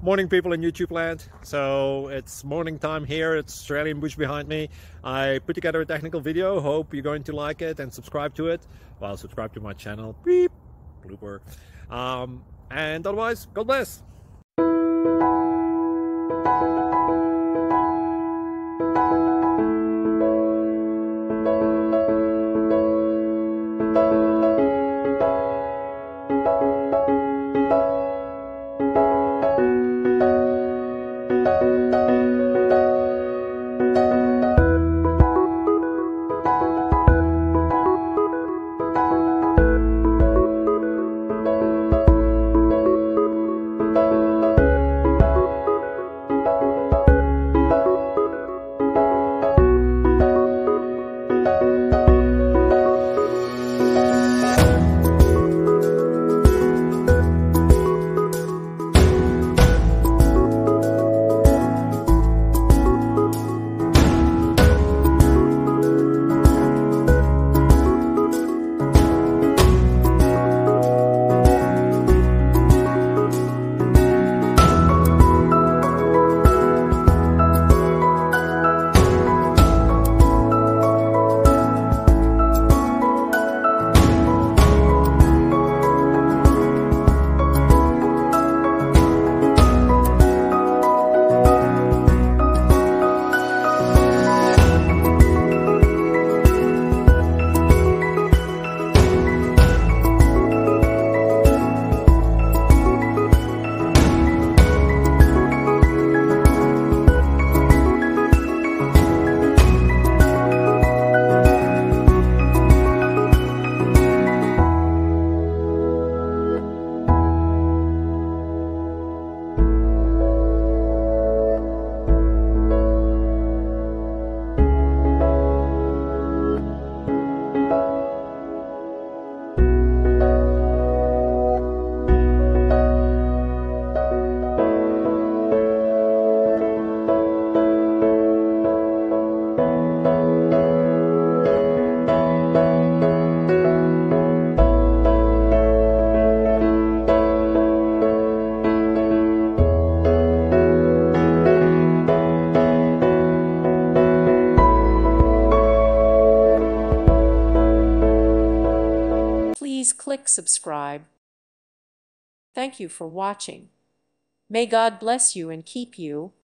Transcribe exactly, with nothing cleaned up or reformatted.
Morning, people in YouTube land. So it's morning time here. It's Australian bush behind me. I put together a technical video. Hope you're going to like it and subscribe to it. Well, subscribe to my channel. Beep. Blooper. Um, and otherwise, God bless. Please click subscribe. Thank you for watching. May God bless you and keep you.